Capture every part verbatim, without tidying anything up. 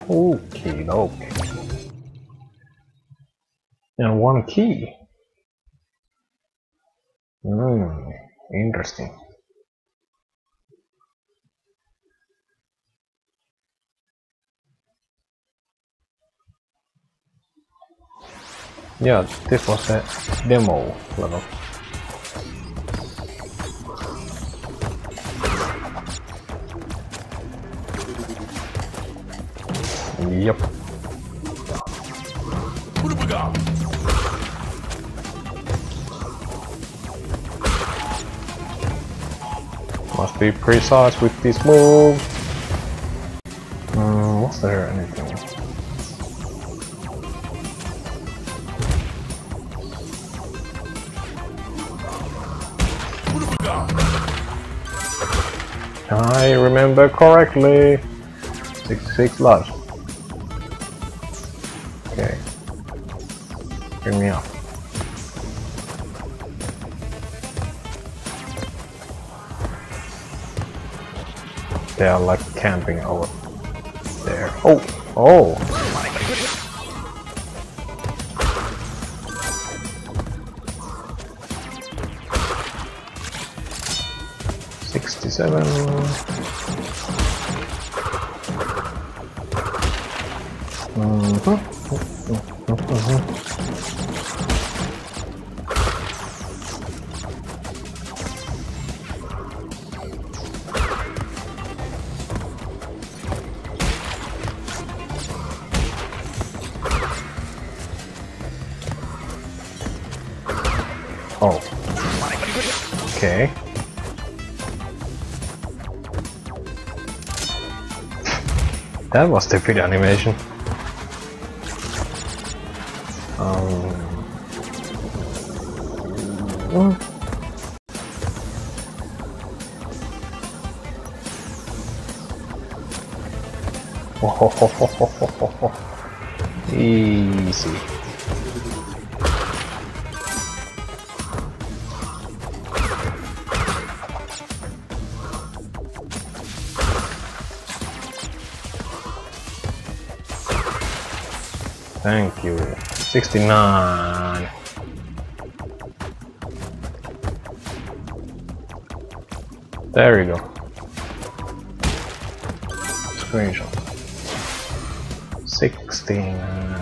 Okay, okay. And one key. Hmm, interesting. Yeah, this was a demo level. Yep. What have we got? Must be precise with this move. Hmm, was there anything? What have we got? I remember correctly. sixty-six lives. Okay. Bring me up. They are like camping over there. Oh! Oh! sixty-seven. Mm-hmm. Mm-hmm. Oh. Okay. That was stupid animation. Um. Mm. Oh, easy. Thank you. sixty-nine. There you go. Screenshot. sixteen.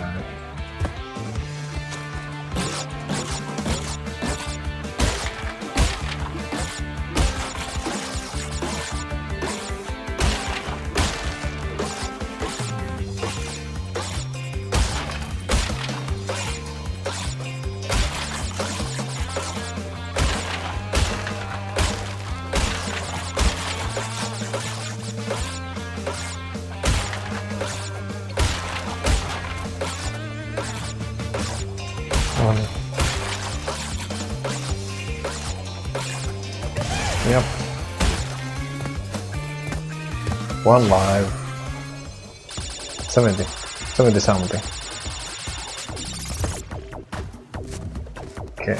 One. Yep. One live. seventy. seventy something. Okay.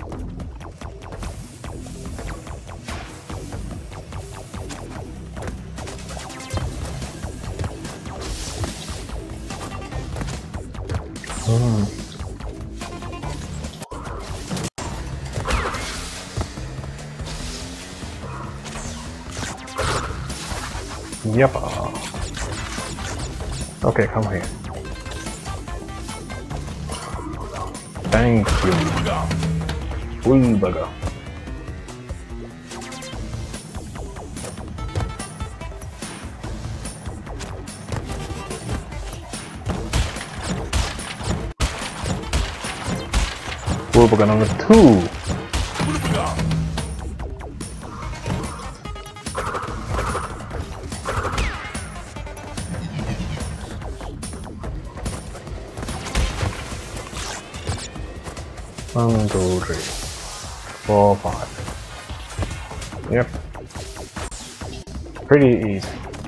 Hmm. Yep. Okay, come here. Thank you. Ooh, bugger. Ooh, bugger number two. One, two, three, four, five. Yep. Pretty easy.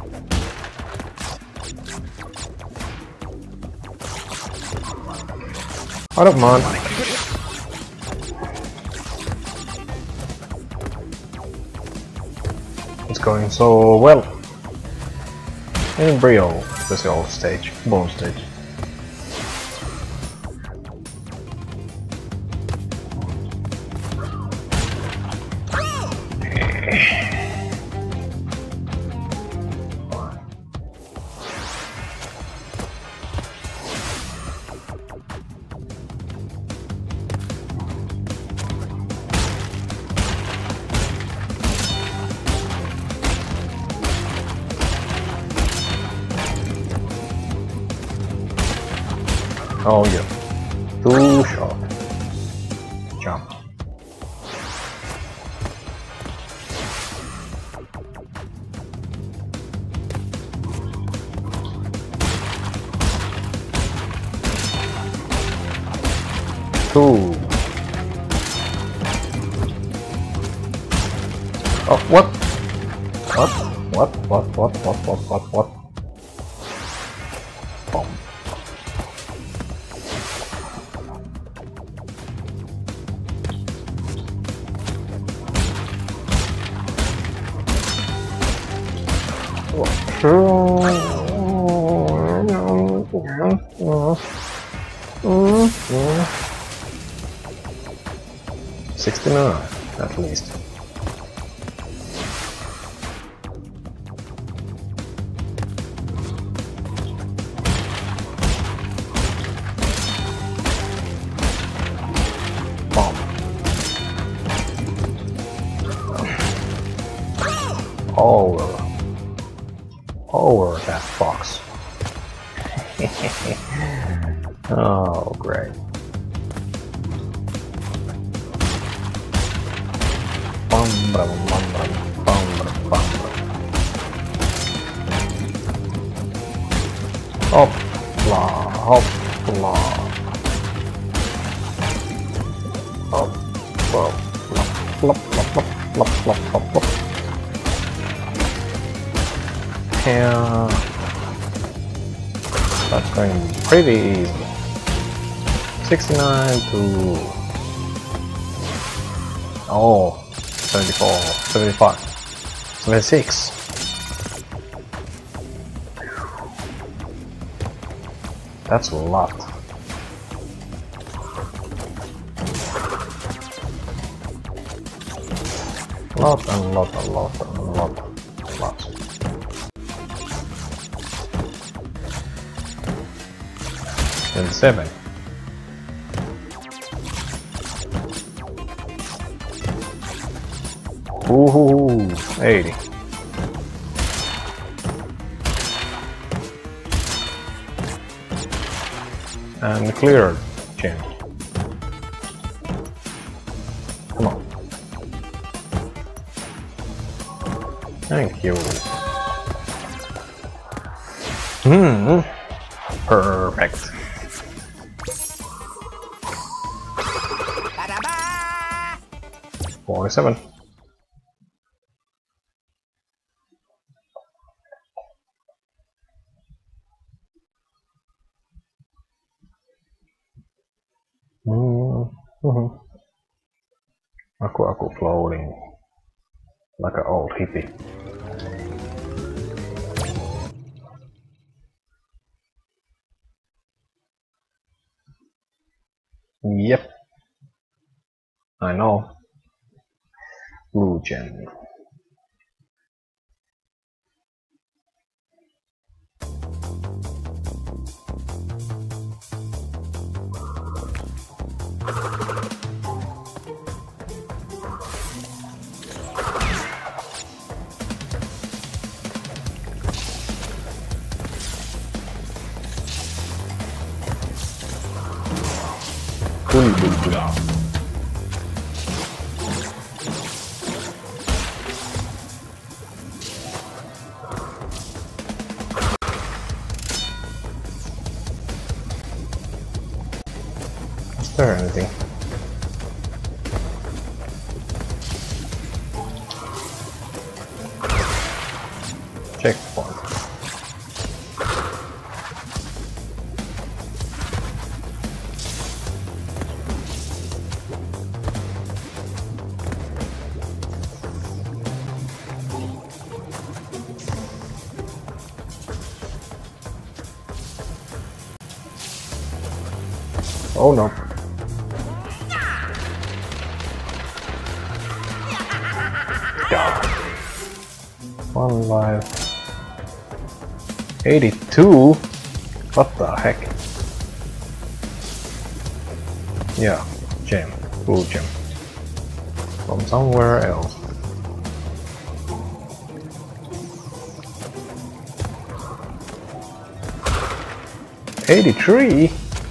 I don't mind. It's going so well. Embryo. special stage, bonus stage. Oh yeah, too short. Jump. Two. Oh, what? What? What? What? What? What? What? What? What? Bomb. Sixty-nine, at least. Bomb. Over. Over that box. Oh, great. Bum, bum, bum, bum, bum, bum, bum. Hopla, hopla. Hop, hop, flop, flop, flop, flop, flop, flop, flop. Yeah. That's going pretty easy. sixty-nine to... Oh, seventy-four, seventy-five, seventy-six. That's a lot. Lot and lot and lot and lot and lot. Seven. Ooh, eighty. And clear chin. Come on. Thank you. Hmm. Perfect. Forty-seven. Mm-hmm. Aku aku floating like an old hippie. Yep, I know. Blue gem. Boom, boom, boom. Is there anything? Checkpoint. Oh no. God. One life. eighty-two? What the heck? Yeah, gem. Blue gem. From somewhere else. eighty-three?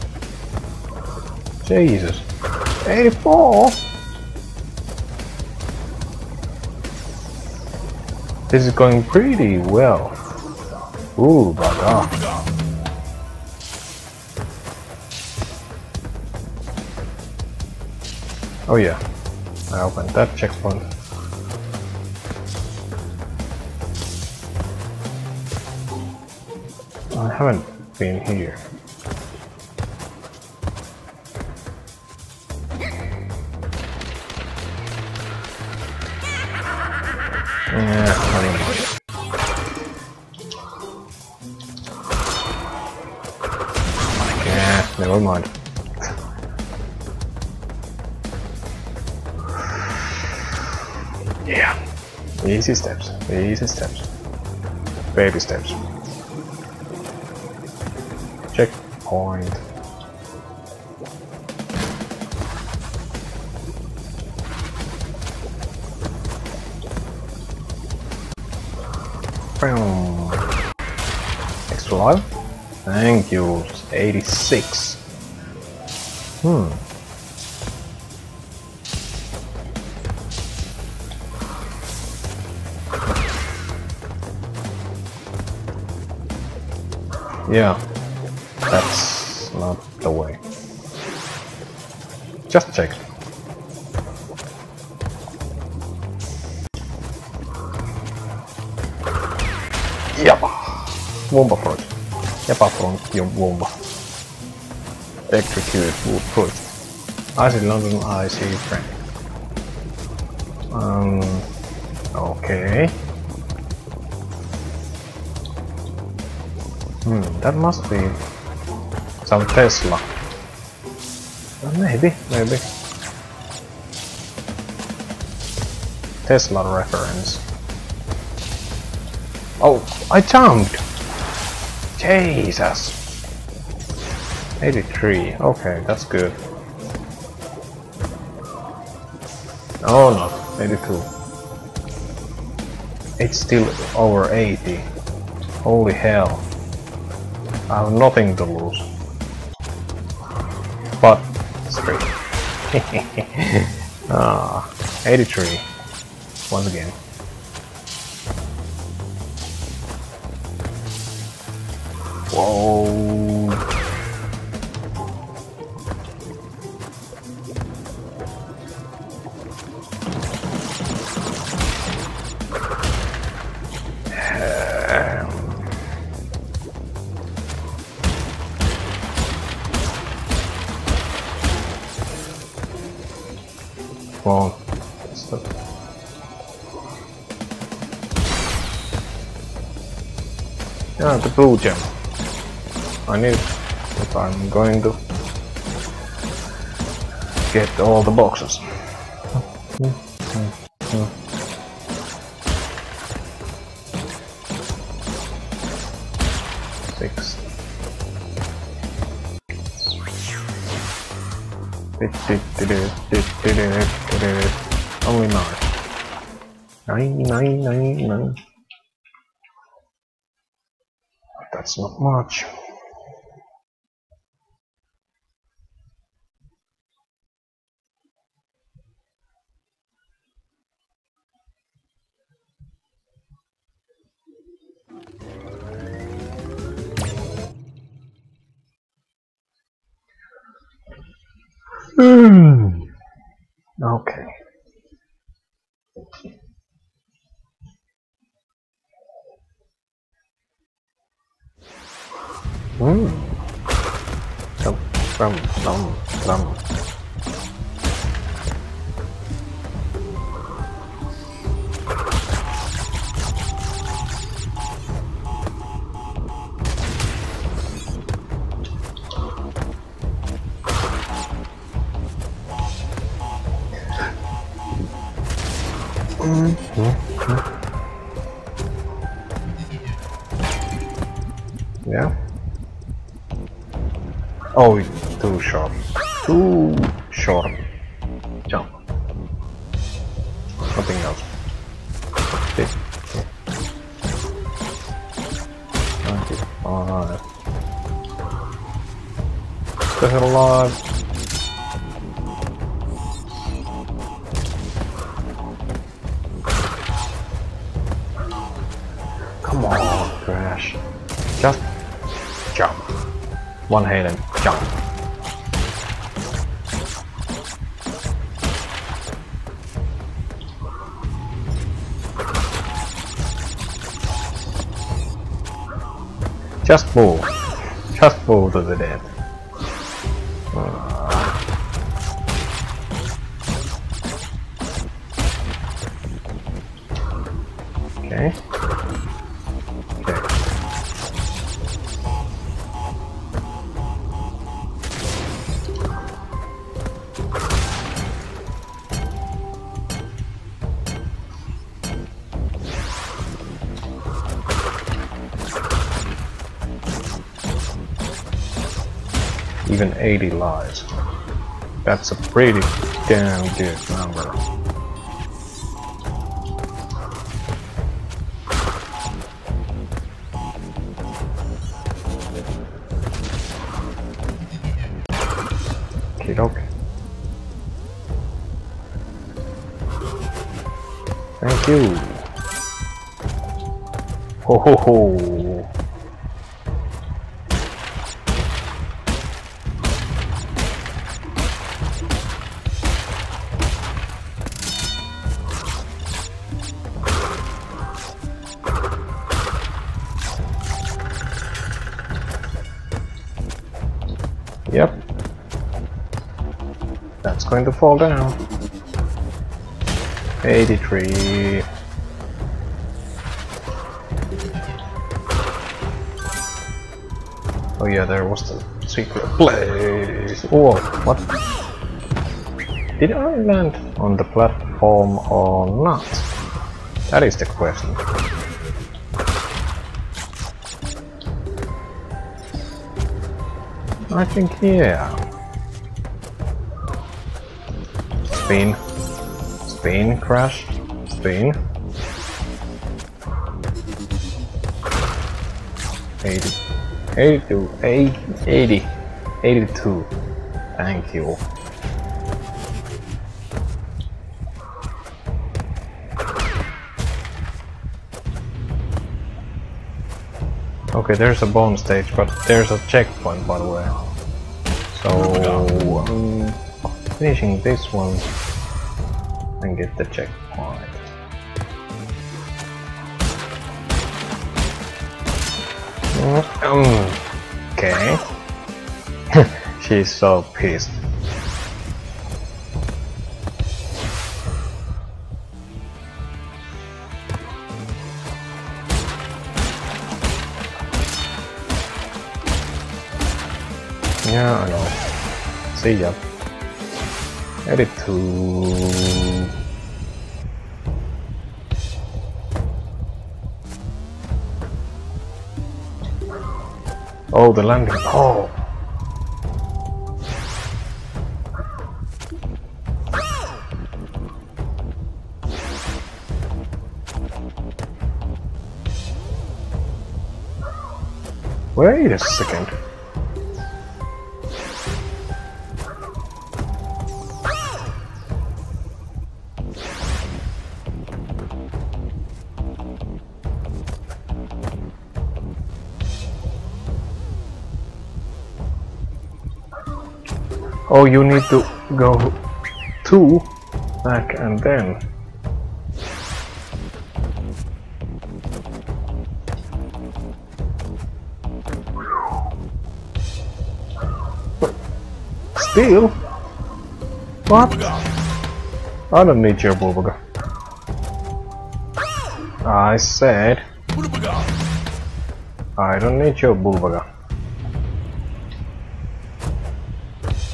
Jesus. eighty-four? This is going pretty well. Ooh, baga. Oh yeah, I opened that checkpoint. I haven't been here. Yeah, never mind. Yeah, never mind. Yeah, easy steps, easy steps, baby steps. Checkpoint. Extra life? Thank you. eighty-six. Hmm. Yeah, that's not the way. Just check. Japa! Wumba fruit. Japa fruit, yung Wumba. Electrocute wood fruit. Icy London icy friend. Um. Okay. Hmm, that must be some Tesla. Uh, maybe, maybe. Tesla reference. Oh, I jumped! Jesus! eighty-three, okay, that's good. Oh no, eighty-two. It's still over eighty. Holy hell. I have nothing to lose. But, straight. Ah, eighty-three. Once again. Whoa. Well, yeah, the blue gem. I need it if I'm going to get all the boxes. Six. Only nine. Nine, nine, nine, nine. That's not much. Hmm. Okay. Hmm. Drum, drum, drum, drum. Yeah. Oh, too short. Too short. Jump. Nothing else. This. ninety-five. There's a lot. Come on, Crash. Just jump. One hit and jump. Just move. Just move to the death. Uh. Okay. Okay. Even eighty lives. That's a pretty damn good number. Okay, okay. Thank you. Ho ho ho. Yep. That's going to fall down. eighty-three. Oh yeah, there was the secret place. Whoa, what? Did I land on the platform or not? That is the question. I think yeah. Spin. Spin, Crash. Spin. eighty. eighty-two. eighty. eighty-two. Thank you. Okay, there's a bonus stage, but there's a checkpoint, by the way. So, um, finishing this one and get the checkpoint. Um, okay. She's so pissed. Yeah, I know. See ya. Edit to... Oh, the landing. Oh! Wait a second. Oh, you need to go two back and then. Still? What? I don't need your Bulbaga. I said I don't need your Bulbaga.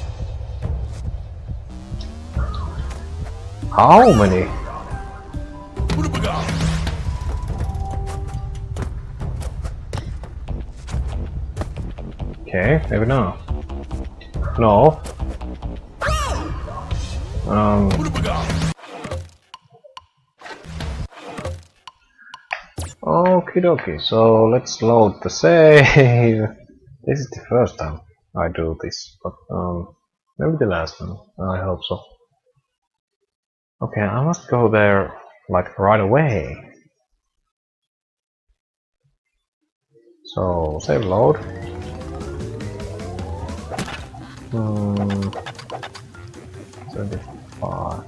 How many? Okay, maybe not. No. Um. Okie dokie, so let's load the save. This is the first time I do this, but um, maybe the last one. I hope so. Okay, I must go there like right away. So save load. Hmm. seventy-five.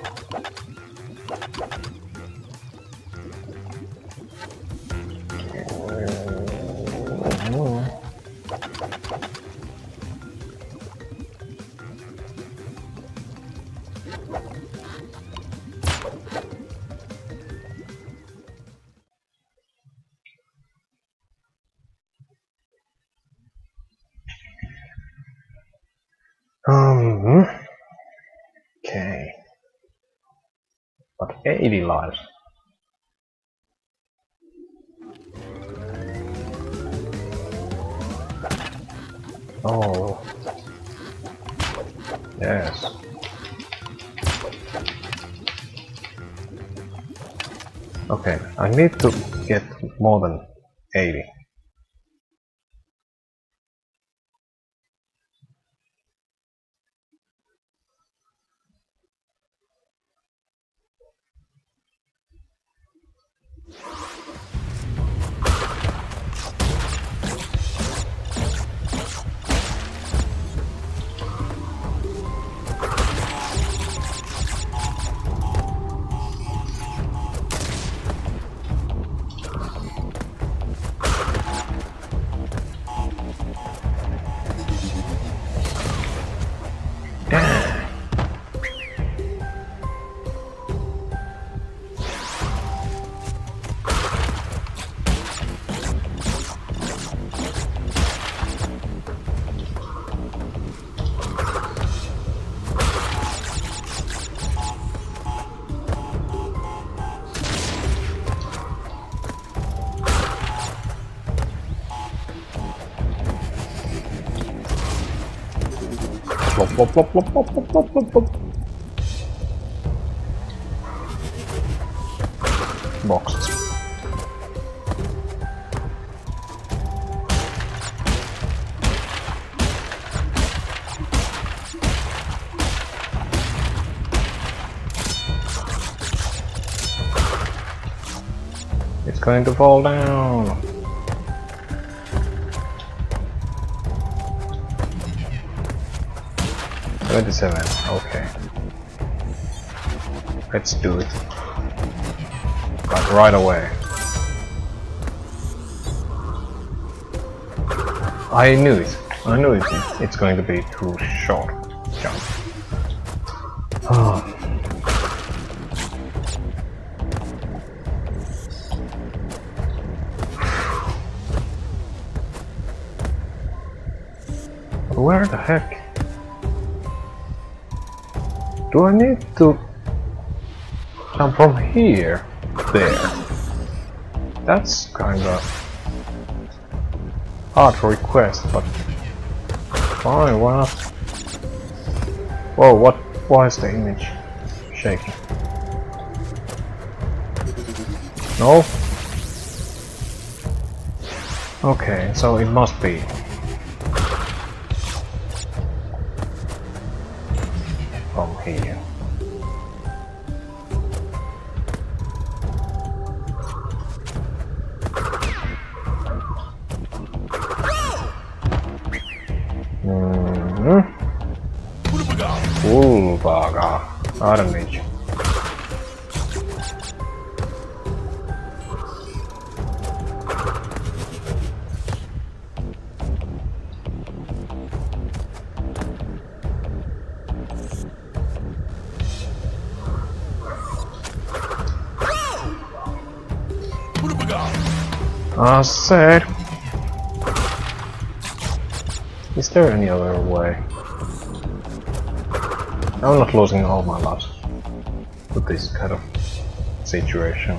Um. Okay. But eighty lives. Oh. Yes. Okay, I need to get more than eighty. Plop, plop, plop, plop, plop, plop, plop, plop, plop. Boxes. It's going to fall down. twenty-seven, okay. Let's do it. Like right away. I knew it. I knew it. It's going to be too short jump. Oh. Where the heck? Do I need to jump from here? There. That's kinda hard request, but fine, why not? Whoa, what? Why is the image shaking? No? Okay, so it must be. From here. Mm-hmm. Ulvaga. I don't need you. I said, is there any other way? I'm not losing all my lives with this kind of situation.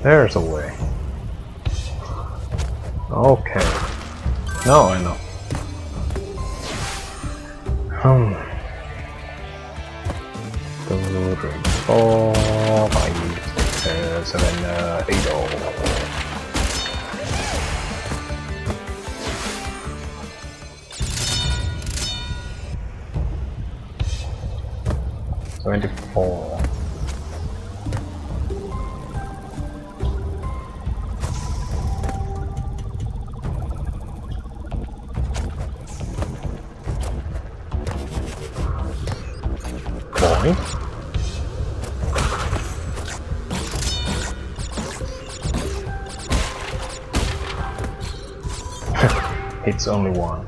There's a way. Okay. Now I know. Hmm. Two, three, four, five, six, seven, uh, eight, oh. Twenty-four. Boy. It's only one.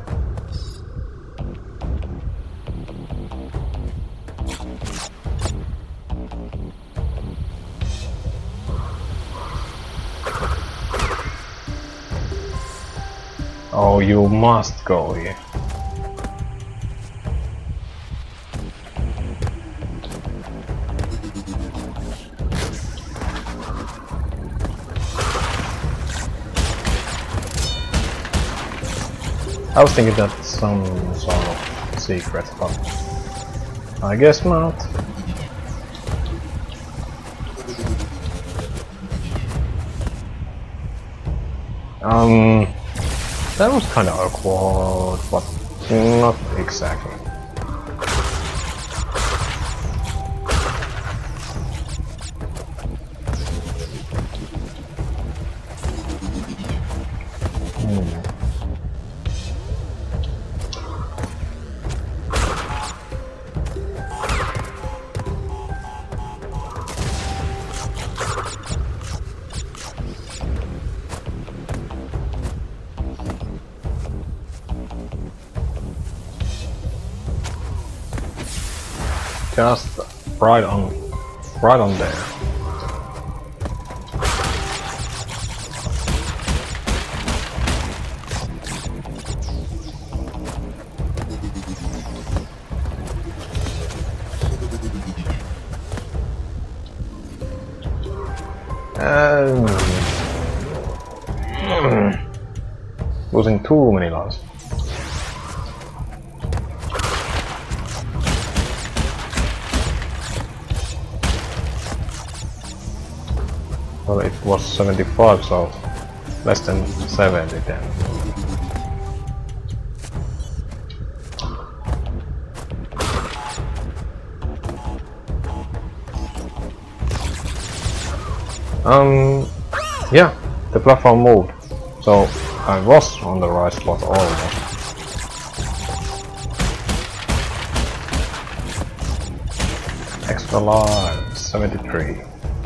Oh, you must go here. I was thinking that's some sort of secret, but I guess not. Um, that was kind of awkward, but not exactly. Hmm. Just right on, right on there. Um, losing too many lives. Well, it was seventy-five, so less than seventy then. Um, yeah, the platform moved, so I was on the right spot almost. Extra life, seventy-three.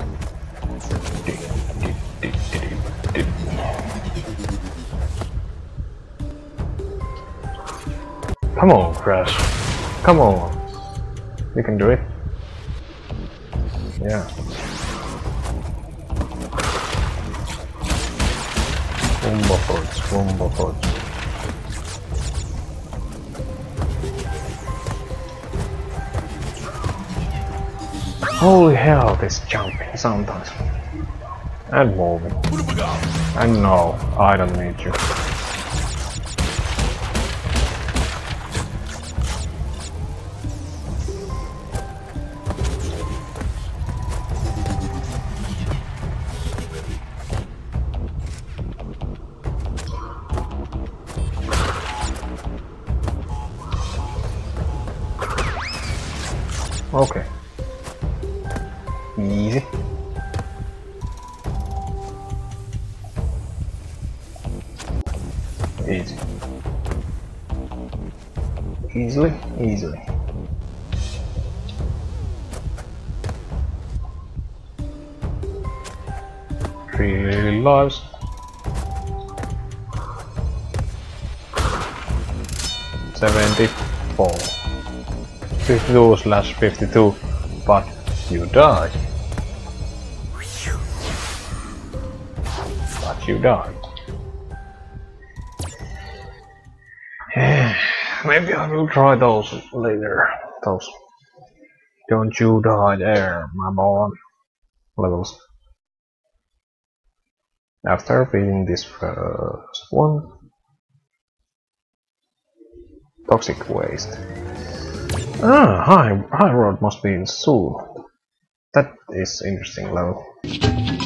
Come on, Crash. Come on. You can do it. Yeah. Wumbo forts, wumbo forts. Holy hell, this jumping sometimes. And moving. And no, I don't need you. Okay. Easy. Easy. Easily, easily. Three lives. Seventy-four. fifty-two slash fifty-two, but you died. But you died. Maybe I will try those later. Those don't you die there, my boy levels. After beating this first one, toxic waste. Ah, high, high road must be in soon. That is interesting level.